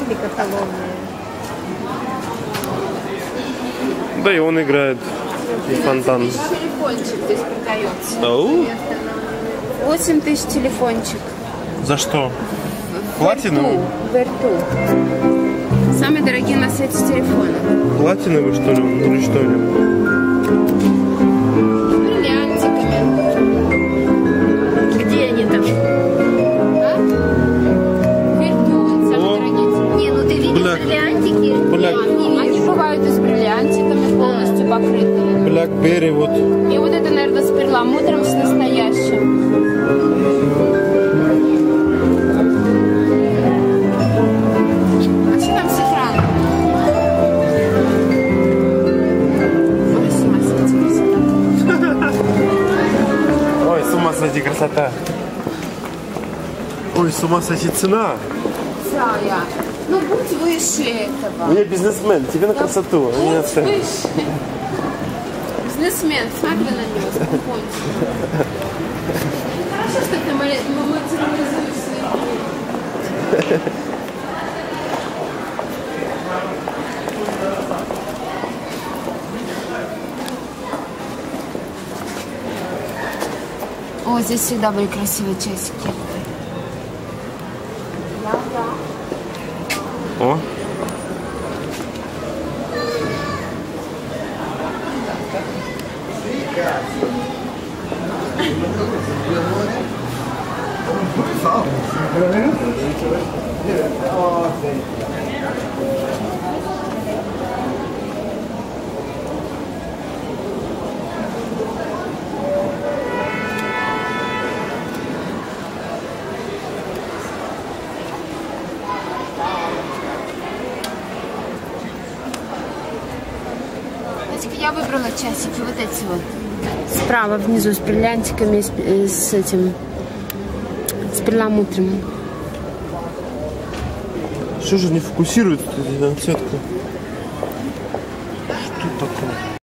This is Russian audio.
туфли каталонные. Да и он играет. И фонтан. Телефончик здесь продается. Ау? 8 тысяч телефончик. За что? Платиновый? Верту. Самые дорогие на свете телефоны. Платиновый, что ли? Или что ли? Бриллиантиками. Где они там? А? Верту. Самые дорогие. Не, ну ты видишь бриллиантики? Они бывают и с бриллиантиками полностью покрытые. Blackberry вот. И вот это, наверное, с перламутром, с настоящим. А что там с экраном? Ой, с ума сойти красота. Ой, с ума сойти красота. Ой, с ума сойти цена. Зая, ну будь выше этого. Я бизнесмен, тебе на красоту. Будь выше. Бизнесмен, смотри на него, спокойно. Хорошо, что ты материализуешь свои. О, здесь всегда были красивые часики. О. Я выбрала часики, вот эти вот. Справа внизу с бриллиантиками, с этим, с перламутром. Что же не фокусируется эта сетка?